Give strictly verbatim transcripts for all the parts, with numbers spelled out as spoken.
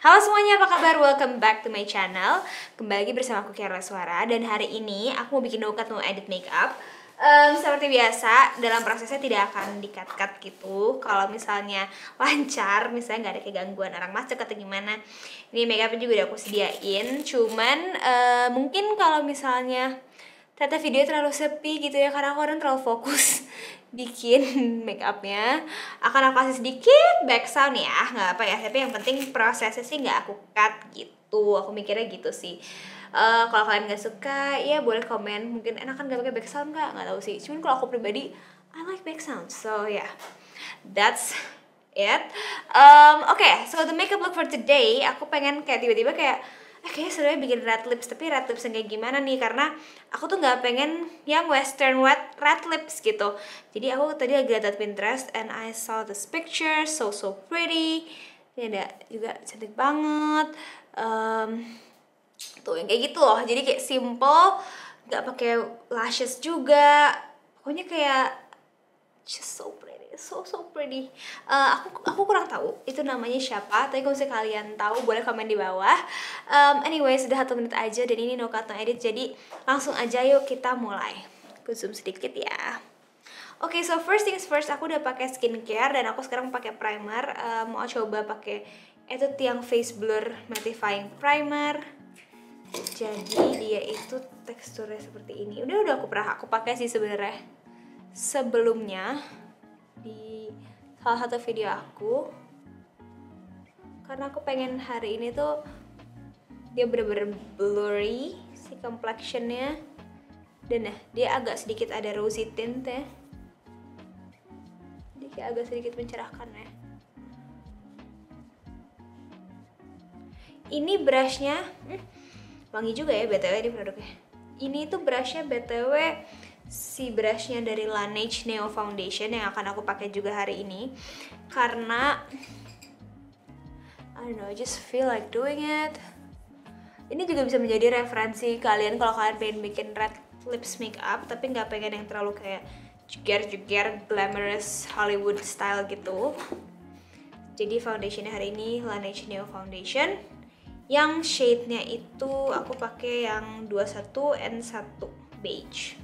Halo semuanya, apa kabar? Welcome back to my channel. Kembali lagi bersama aku Kiara Suara. Dan hari ini aku mau bikin no cut, mau edit makeup. um, Seperti biasa, dalam prosesnya tidak akan di-cut-cut gitu. Kalau misalnya lancar, misalnya nggak ada kegangguan orang masuk atau gimana, ini makeupnya juga udah aku sediain. Cuman uh, mungkin kalau misalnya ternyata video terlalu sepi gitu ya, karena aku orang terlalu fokus bikin make upnya, akan aku kasih sedikit back sound ya, nggak apa ya, tapi yang penting prosesnya sih nggak aku cut gitu, aku mikirnya gitu sih. Uh, kalau kalian nggak suka ya boleh komen, mungkin enakan nggak pakai back sound nggak, nggak tahu sih. Cuman kalau aku pribadi I like back sound, so yeah, that's it. Um, Oke, okay, so the makeup look for today, aku pengen kayak tiba-tiba kayak eh kayaknya sebenarnya bikin red lips, tapi red lips yang kayak gimana nih, karena aku tuh nggak pengen yang western wet red lips gitu. Jadi aku tadi lagi liat Pinterest and I saw this picture, so so pretty. Ini ada juga cantik banget. Um, tuh yang kayak gitu loh, jadi kayak simple, nggak pakai lashes juga, pokoknya kayak just so pretty. So so pretty. Uh, aku aku kurang tahu itu namanya siapa. Tapi kalau misalnya kalian tahu boleh komen di bawah. Um, anyway, sudah satu menit aja dan ini no cut no edit. Jadi langsung aja yuk kita mulai. Aku zoom sedikit ya. Oke, okay, so first things first, aku udah pakai skincare dan aku sekarang pakai primer. Uh, mau coba pakai itu tiang face blur mattifying primer. Jadi dia itu teksturnya seperti ini. Udah udah aku pernah aku pakai sih sebenarnya sebelumnya di salah satu video aku, karena aku pengen hari ini tuh dia bener-bener blurry si complexionnya, dan nah dia agak sedikit ada rosy tint ya, jadi kayak agak sedikit mencerahkan ya. Ini brushnya hmm, wangi juga ya btw ini produknya. Ini tuh brushnya btw si brushnya dari Laneige Neo Foundation yang akan aku pakai juga hari ini, karena I don't know, I just feel like doing it. Ini juga bisa menjadi referensi kalian kalau kalian pengen bikin red lips makeup tapi nggak pengen yang terlalu kayak juger-juger glamorous Hollywood style gitu. Jadi foundationnya hari ini Laneige Neo Foundation, yang shade-nya itu aku pakai yang dua puluh satu N satu beige.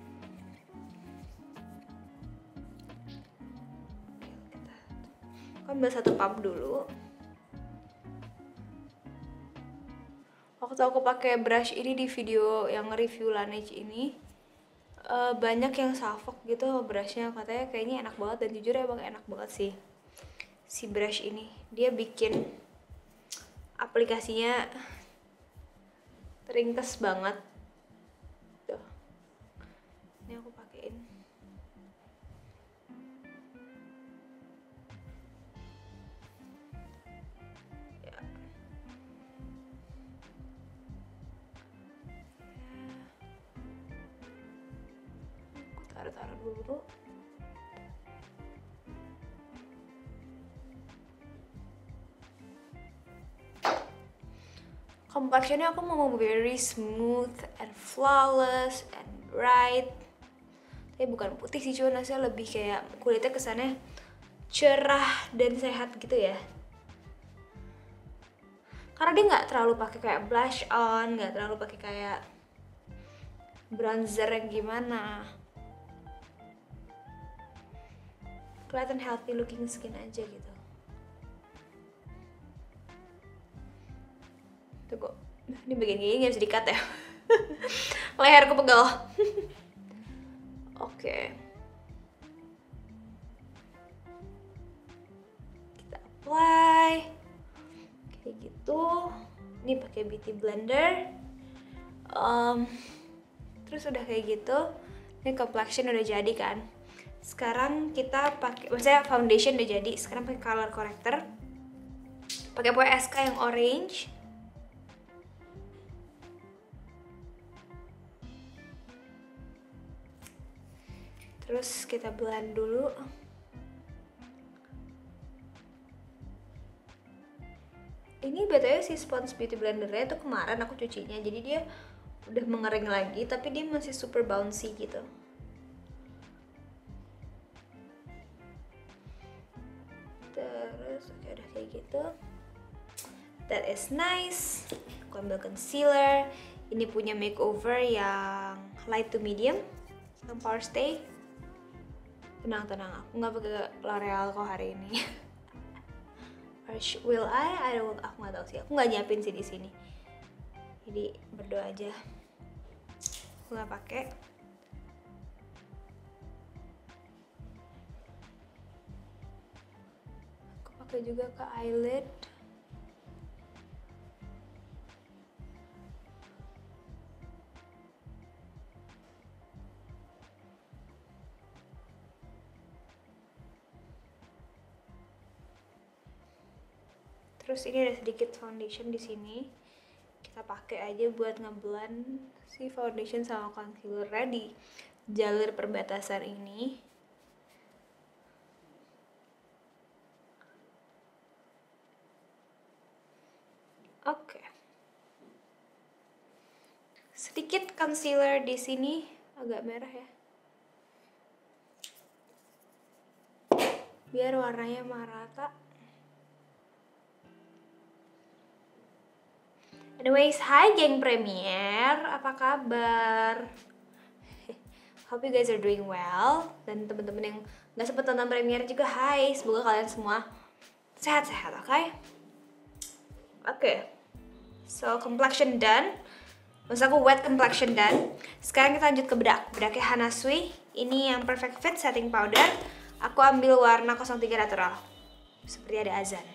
Ambil satu pump dulu. Waktu aku pakai brush ini di video yang review Laneige ini, uh, banyak yang salfok gitu brushnya, katanya kayaknya enak banget, dan jujur emang enak banget sih si brush ini. Dia bikin aplikasinya ringkes banget. Tuh. Ini aku pakein. Taruh-taruh dulu. Complexionnya aku mau very smooth and flawless and bright. Tapi bukan putih sih, cuma rasanya lebih kayak kulitnya kesannya cerah dan sehat gitu ya. Karena dia nggak terlalu pakai kayak blush on, nggak terlalu pakai kayak bronzer yang gimana. Kelihatan healthy looking skin aja gitu. Tuh kok, ini bagian gini nggak bisa di-cut ya. Leherku pegel. Oke. Okay. Kita apply. Kayak gitu. Ini pakai beauty blender. Um, terus udah kayak gitu. Ini complexion udah jadi kan. Sekarang kita pakai, maksudnya foundation udah jadi, sekarang pakai color corrector. Pakai P S K yang orange. Terus kita blend dulu. Ini btw si Sponge Beauty Blendernya tuh kemarin aku cucinya, jadi dia udah mengering lagi, tapi dia masih super bouncy gitu. Terus oke, udah kayak gitu. That is nice. Aku ambil concealer. Ini punya makeover yang light to medium, yang Power Stay. Tenang tenang, aku nggak pakai L'Oreal kok hari ini. Or will I? I don't. Aku nggak tahu sih. Aku nggak nyiapin sih di sini. Jadi berdoa aja. Aku nggak pakai. Aku pakai juga ke eyelid. Terus ini ada sedikit foundation di sini. Kita pakai aja buat ngeblend si foundation sama concealer di jalur perbatasan ini. Oke. Okay. Sedikit concealer di sini, agak merah ya. Biar warnanya merata. Anyways, hi geng Premier, apa kabar? Hope you guys are doing well. Dan temen-temen yang gak sempet nonton Premier juga, hai. Semoga kalian semua sehat-sehat, oke? Okay? Oke, okay. So complexion done. Maksud aku wet complexion done. Sekarang kita lanjut ke bedak. Bedaknya Hana Sui. Ini yang perfect fit setting powder. Aku ambil warna nol tiga natural. Seperti ada azan.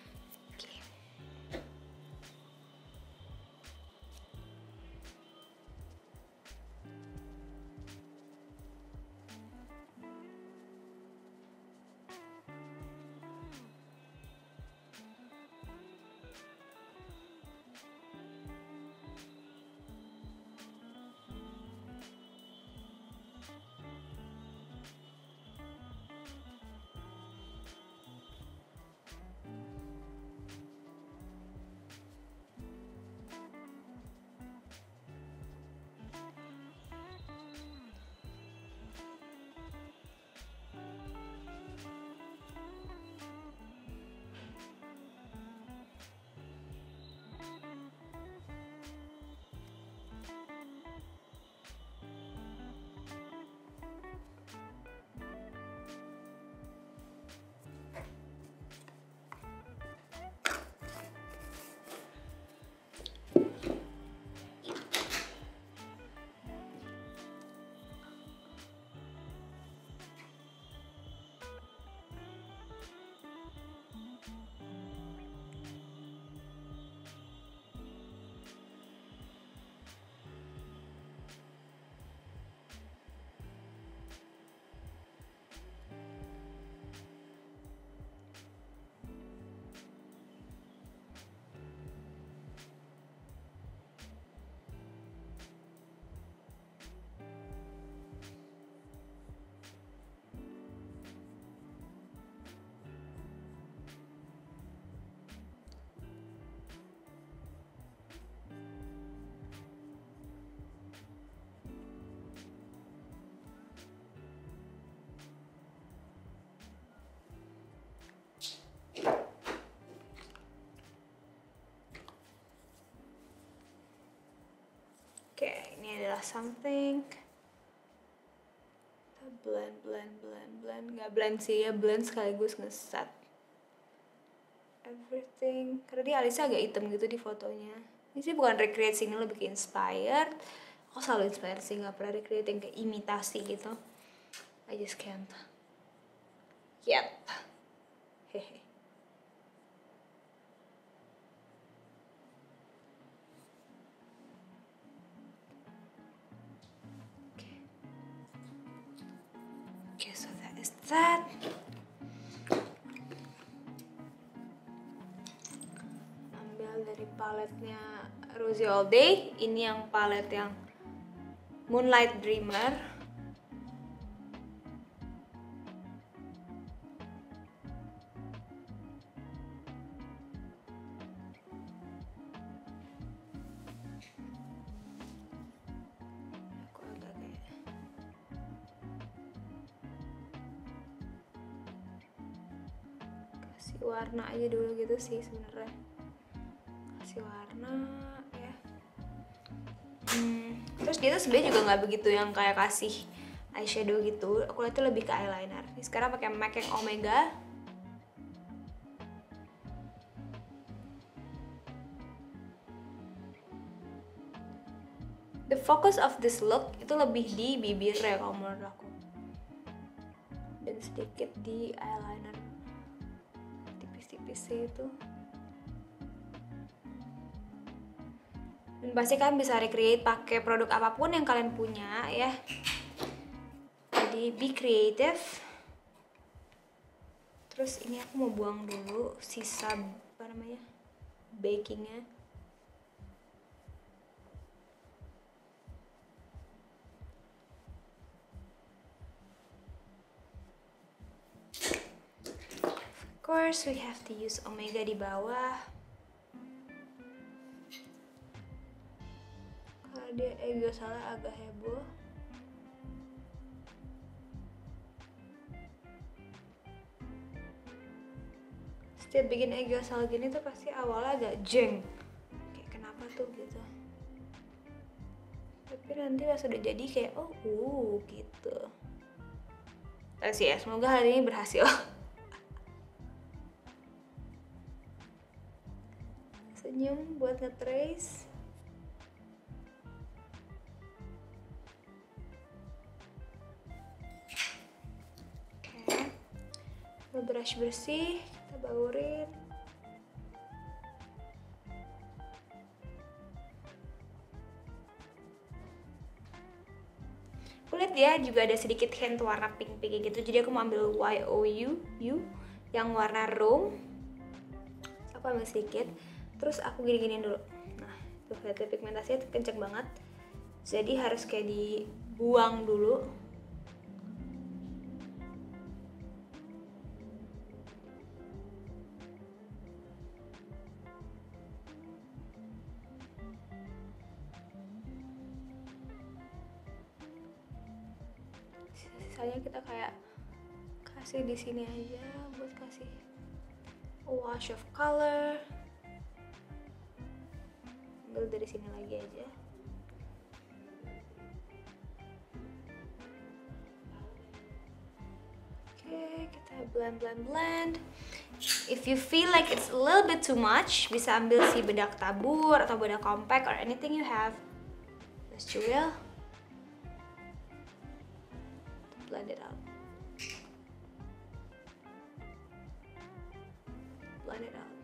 Oke, ini adalah something. Kita blend, blend, blend, blend. Nggak blend sih ya, blend sekaligus ngeset everything. Karena dia alisnya agak hitam gitu di fotonya. Ini sih bukan recreate sih, ini lebih ke inspired. Aku selalu inspired sih, nggak pernah recreate yang kayak imitasi gitu. I just can't. Yep. Hehe. Okay, so that is that. Ambil dari paletnya Rosie All Day. Ini yang palet yang Moonlight Dreamer. Warna aja dulu gitu sih sebenarnya. kasih warna ya. Hmm, terus dia tuh sebenarnya juga nggak begitu yang kayak kasih eyeshadow gitu. Aku lihat tuh lebih ke eyeliner. Ini sekarang pakai M A C yang Omega. The focus of this look itu lebih di bibir ya kalau menurut aku, dan sedikit di eyeliner tipis-tipis itu. Dan pasti kalian bisa recreate pakai produk apapun yang kalian punya ya. Jadi be creative. Terus ini aku mau buang dulu sisa apa namanya bakingnya. Of course we have to use Omega di bawah. Karena dia ego salah agak heboh. Setiap bikin ego salah gini tuh pasti awalnya agak jeng. Kayak kenapa tuh gitu. Tapi nanti pas udah jadi kayak oh uh gitu. Terus ya semoga hari ini berhasil. Senyum buat nge-trace. Oke, brush bersih kita baurin. Kulit ya juga ada sedikit hint warna pink-pink gitu, jadi aku mau ambil Y O U U yang warna room. Aku ambil sedikit, terus aku gini-gini dulu. Nah, tuh lihat pigmentasinya kenceng banget, jadi harus kayak dibuang dulu. Sisanya kita kayak kasih di sini aja buat kasih wash of color. Ambil dari sini lagi aja. Oke, kita blend blend blend. If you feel like it's a little bit too much, bisa ambil si bedak tabur atau bedak compact or anything you have. Just jewel. Blend it out. Blend it out.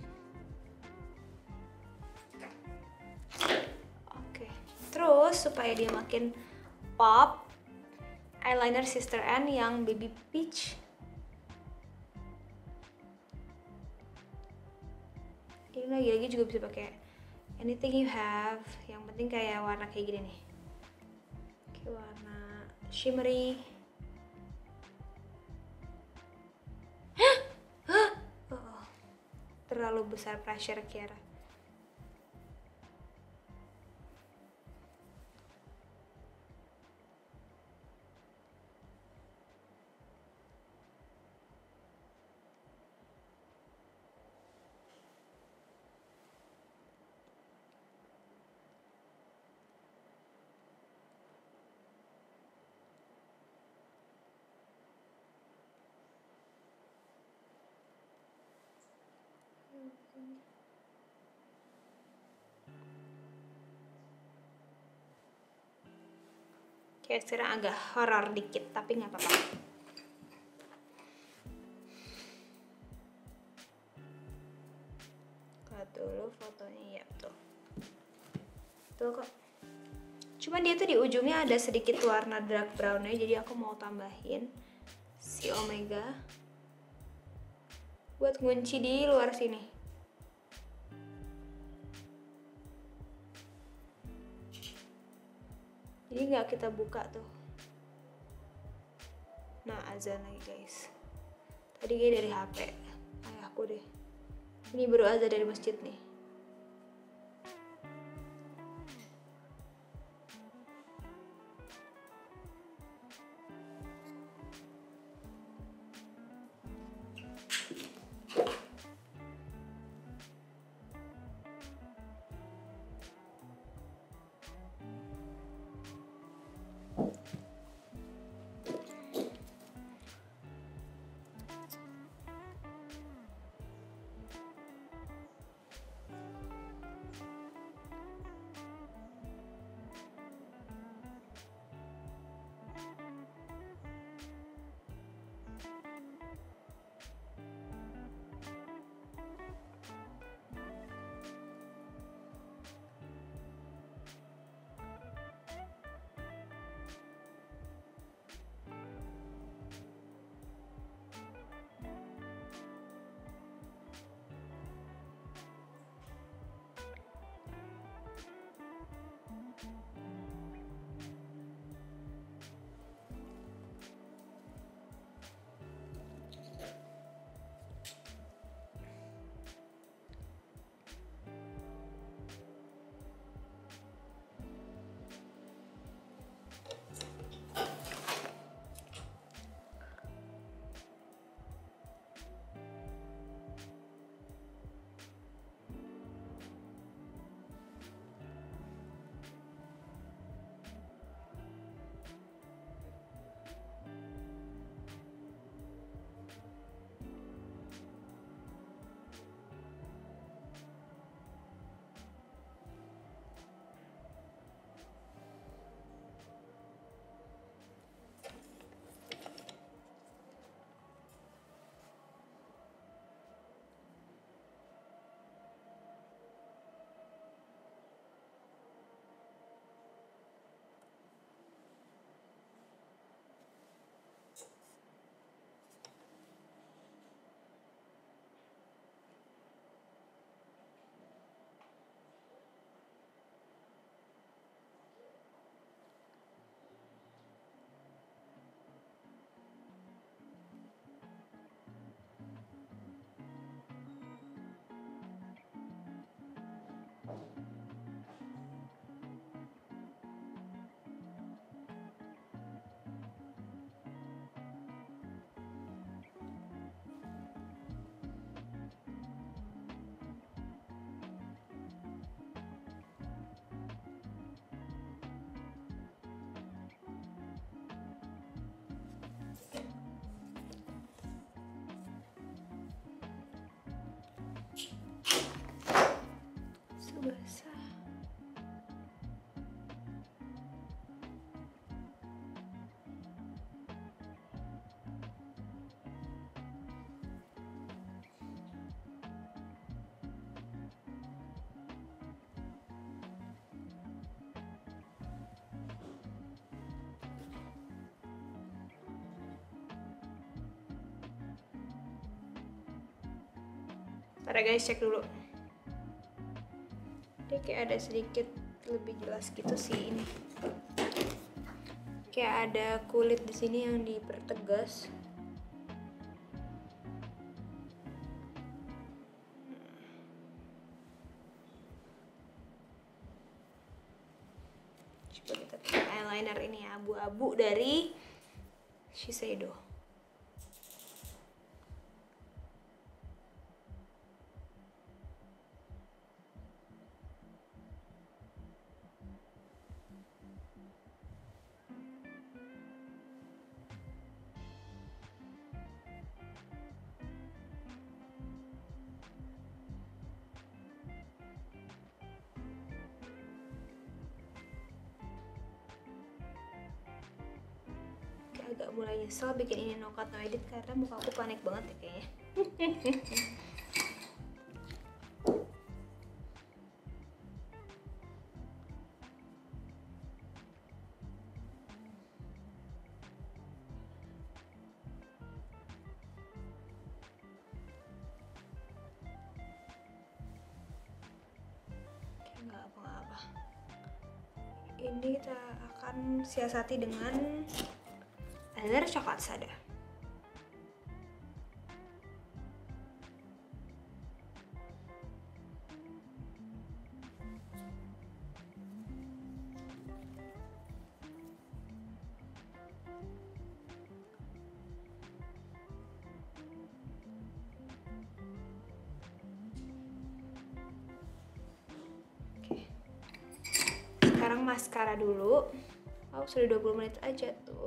Oke, okay. Terus supaya dia makin pop, eyeliner Sister N yang baby peach. Ini lagi-lagi juga bisa pakai anything you have. Yang penting kayak warna kayak gini nih. Kayak warna shimmery. Oh, terlalu besar pressure Kiara. Kayak sekarang agak horor dikit, tapi nggak apa-apa. Lihat dulu fotonya, ya tuh. Tuh kok. Cuman dia tuh di ujungnya ada sedikit warna dark brownnya, jadi aku mau tambahin si Omega buat ngunci di luar sini. Jadi nggak kita buka tuh. Nah, azan lagi guys. Tadi kayak dari H P ayahku deh. Ini baru azan dari masjid nih. Ntar ya guys, cek dulu. Dia kayak ada sedikit lebih jelas gitu sih ini. Kayak ada kulit di sini yang dipertegas. Coba kita pakai eyeliner ini ya, abu-abu dari Shiseido. Agak mulai nyesel bikin ini no cut no edit karena muka aku panik banget ya kayaknya. Oke, nggak apa-apa. Ini kita akan siasati dengan eyeliner coklat sada. Oke. Sekarang maskara dulu. Oh, sudah dua puluh menit aja tuh.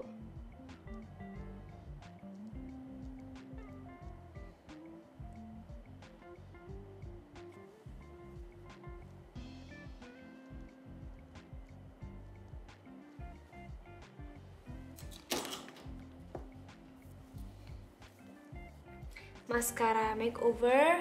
Maskara makeover.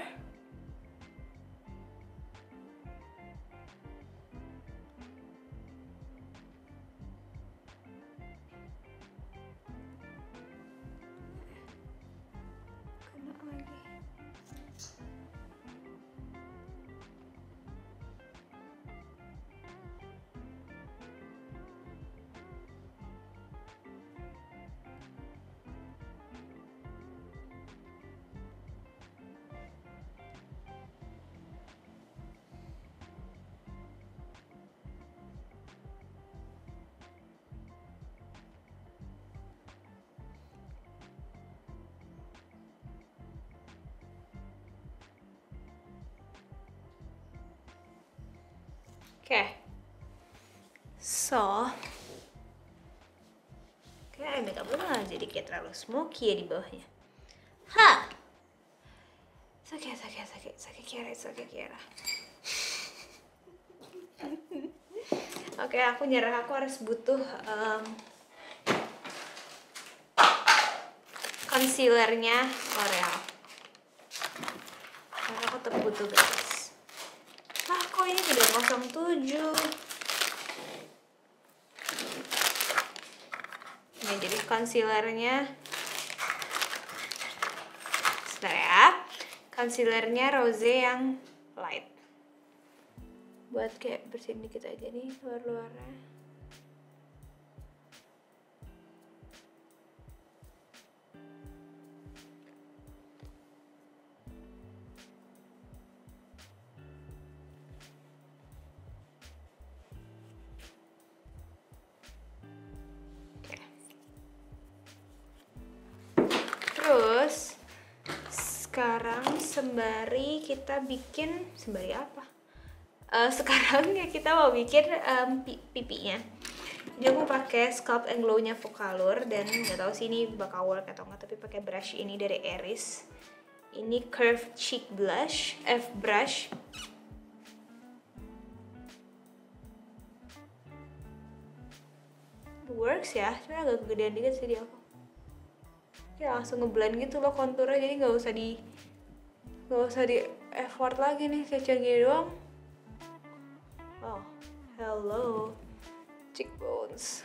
Kena lagi. Oke, okay. So kayak makeup lu nggak jadi kayak terlalu smoky ya di bawahnya. Ha, sakit sakit sakit sakit kira sakit kira. Oke, okay, aku nyerah, aku harus butuh um, concealernya L'Oreal. Karena aku tetap butuh guys. Ah, kok ini tidak nol tujuh? Ini jadi concealernya. Sebentar ya. Concealernya Rose yang light. Buat kayak bersihin dikit aja nih luar-luarnya. Terus sekarang sembari kita bikin sembari apa? Uh, sekarang ya kita mau bikin um, pipinya. Jadi aku pakai Sculpt and Glow-nya Focallure dan nggak tahu sih ini bakal work atau nggak, tapi pakai brush ini dari Eris. Ini Curve Cheek Blush, F brush. Works ya, cuma agak kegedean dikit sih di aku. Ya langsung ngeblend gitu loh konturnya, jadi nggak usah di nggak usah di effort lagi nih, kayak gini doang. Oh, hello cheekbones.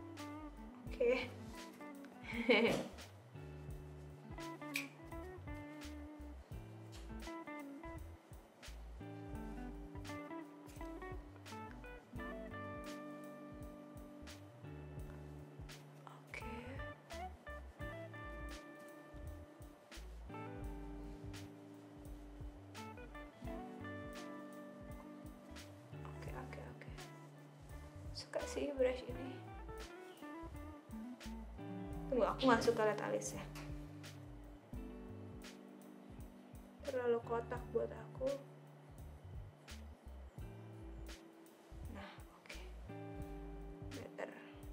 Oke. Okay. Suka sih brush ini. Tunggu, aku nggak suka lihat alisnya. Terlalu kotak buat aku. Nah, oke. Okay. Better.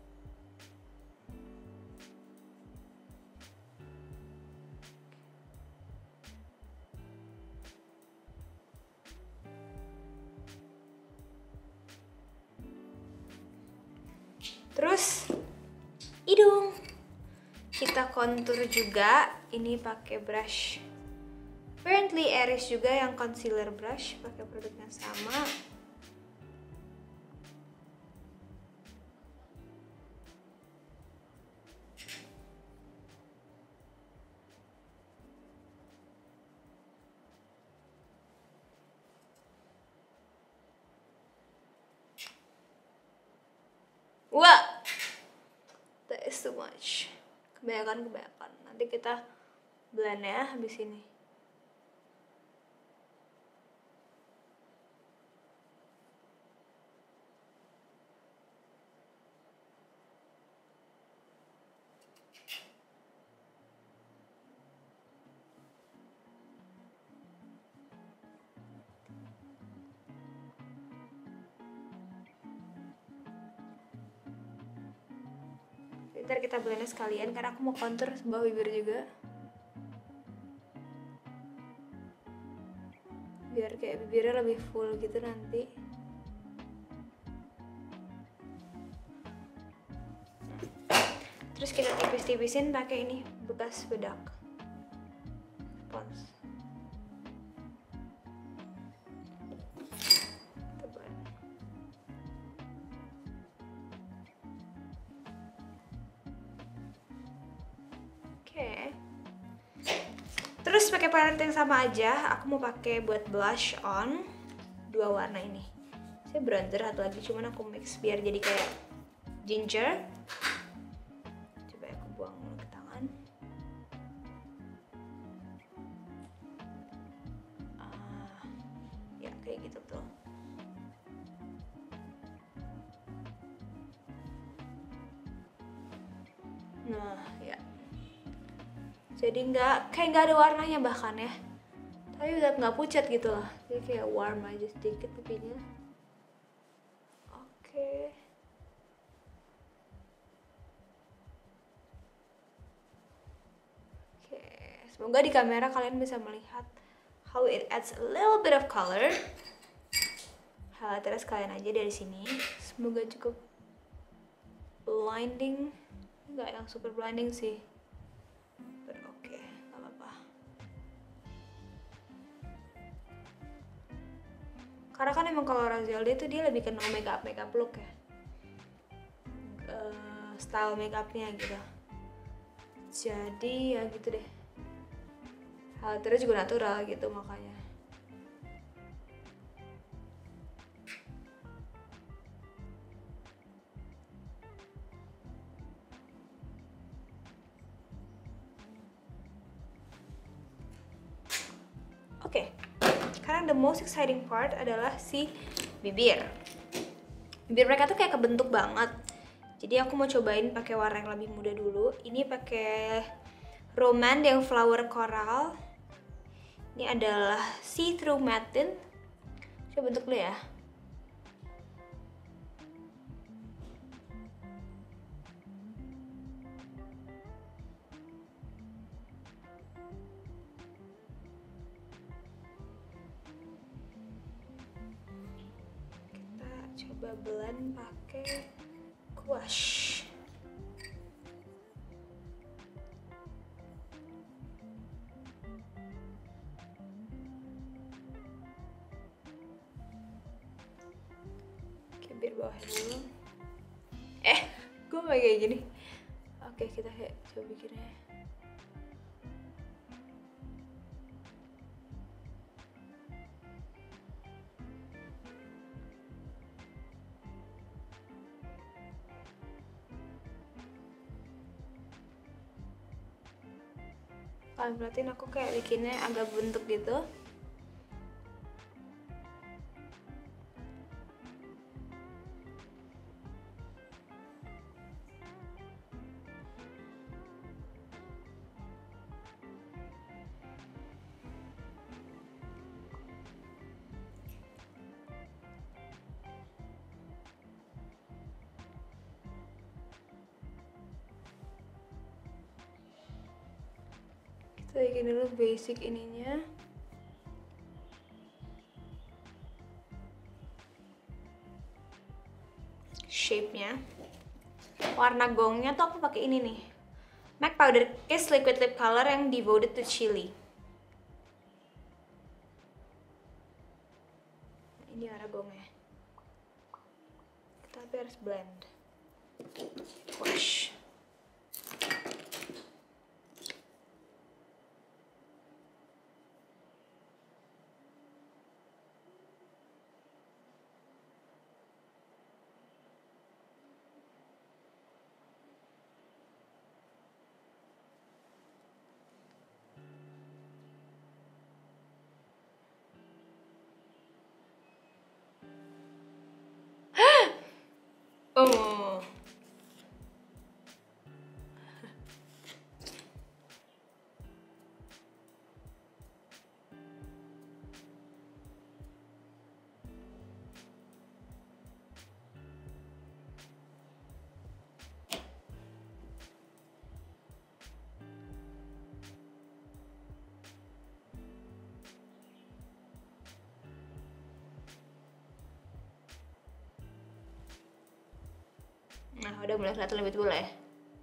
Terus hidung kita kontur juga, ini pakai brush apparently Aries juga yang concealer brush, pakai produk yang sama. Wah, that is too much. Kebanyakan kebanyakan. Nanti kita blend ya habis ini. Ntar kita blendnya sekalian karena aku mau contour bawah bibir juga, biar kayak bibirnya lebih full gitu nanti. Terus kita tipis-tipisin pakai ini bekas bedak Pond's. Terus pakai palette yang sama aja, aku mau pakai buat blush on dua warna ini. Saya bronzer satu lagi, cuman aku mix biar jadi kayak ginger. Coba aku buang dulu ke tangan. Ah, ya kayak gitu tuh. Nah, ya. Jadi nggak kayak nggak ada warnanya bahkan ya, tapi udah nggak pucat gitu lah, jadi kayak warm aja sedikit pipinya. Oke, oke, semoga di kamera kalian bisa melihat how it adds a little bit of color. Highlighternya sekalian aja dari sini, semoga cukup blinding, nggak yang super blinding sih. Karena kan emang kalau Razelda itu dia lebih ke no makeup makeup look ya, uh, style makeupnya gitu. Jadi ya gitu deh. Highlighternya juga natural gitu makanya. Oke. Okay. Sekarang the most exciting part adalah si bibir. Bibir mereka tuh kayak kebentuk banget. Jadi aku mau cobain pakai warna yang lebih muda dulu. Ini pakai Romand yang flower coral. Ini adalah see through matte. Coba bentuk dulu ya. Coba blend pakai gouache. Oke, biar bawah dulu. Eh, gue mau kayak gini. Oke, kita kayak coba bikinnya. Kalian perhatiin aku kayak bikinnya agak bentuk gitu. bikin dulu basic ininya. Shape-nya. Warna gongnya tuh aku pakai ini nih. MAC Powder Kiss Liquid Lip Color yang Devoted to Chili. Ini warna gongnya. Tapi harus blend. Wash. Oh. Nah, udah mulai kelihatan lebih tebal ya.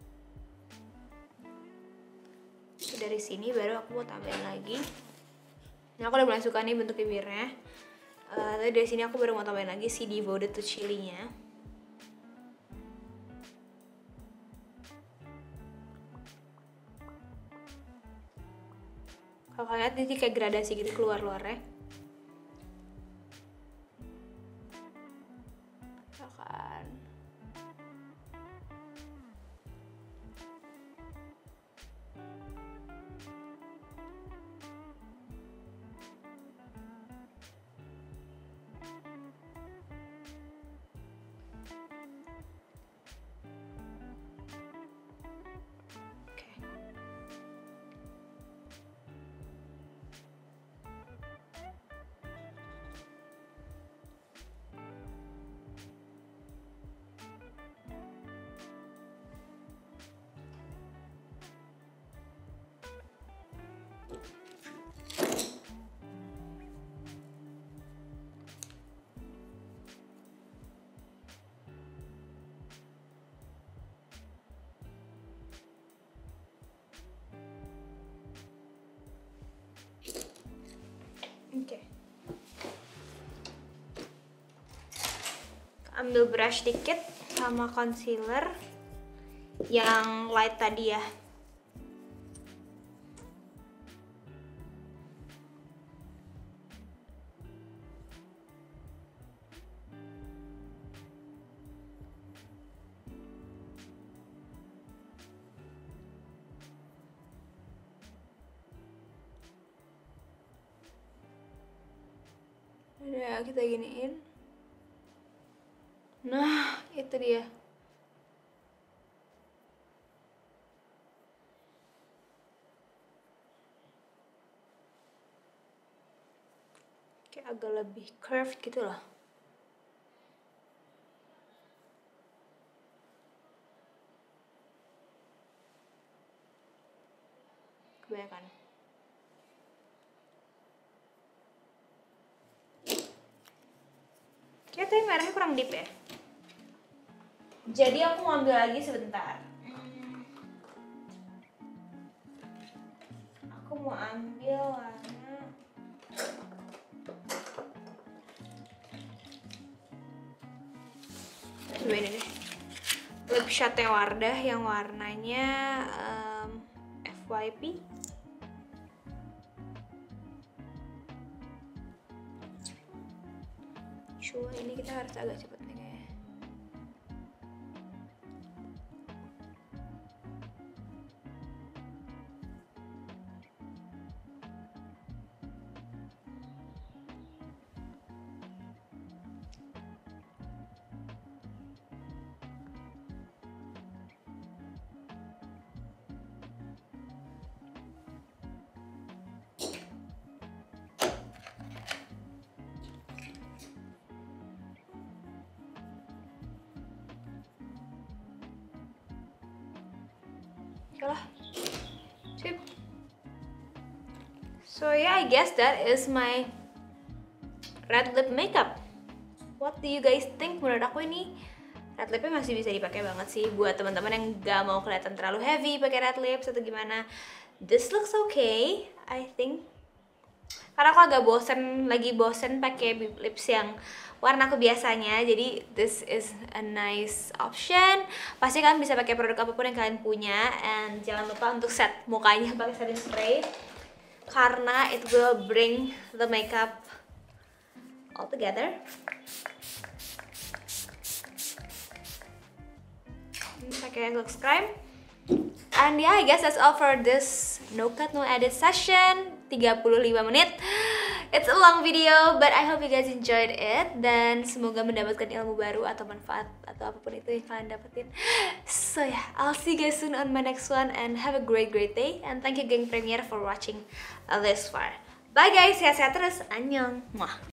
Dari sini baru aku mau tambahin lagi. Nah, aku udah mulai suka nih bentuk bibirnya. Uh, tapi dari sini aku baru mau tambahin lagi si Devoted to Chili-nya. Kalau kalian lihat ini kayak gradasi gitu keluar-luarnya. Akan Oke. Okay. Ambil brush dikit sama concealer yang light tadi ya. Udah kita giniin. Nah, itu dia. Kayak agak lebih curved gitu loh. Kebanyakan. Kayak tapi merahnya kurang deep ya. Jadi aku mau ambil lagi sebentar. Aku mau ambil warna coba ini deh. Lip shade Wardah yang warnanya um, F Y P. Coba ini kita harus agak cepet nih kayaknya. Oke lah, sip. So yeah, I guess that is my red lip makeup. What do you guys think? Menurut aku ini red lipnya masih bisa dipakai banget sih buat teman-teman yang gak mau kelihatan terlalu heavy pakai red lips atau gimana. This looks okay, I think. Karena aku agak bosen, lagi bosen pakai lips yang warna aku biasanya, jadi this is a nice option. Pasti kalian bisa pakai produk apapun yang kalian punya, and jangan lupa untuk set mukanya pakai setting spray karena it will bring the makeup all together. Pakai Lux Crime. And yeah, I guess that's all for this no cut no edit session. tiga puluh lima menit. It's a long video, but I hope you guys enjoyed it, dan semoga mendapatkan ilmu baru atau manfaat atau apapun itu yang kalian dapetin. So yeah, I'll see you guys soon on my next one, and have a great great day, and thank you Geng Premier for watching this far. Bye guys, sehat-sehat terus. Annyeong. Mwah.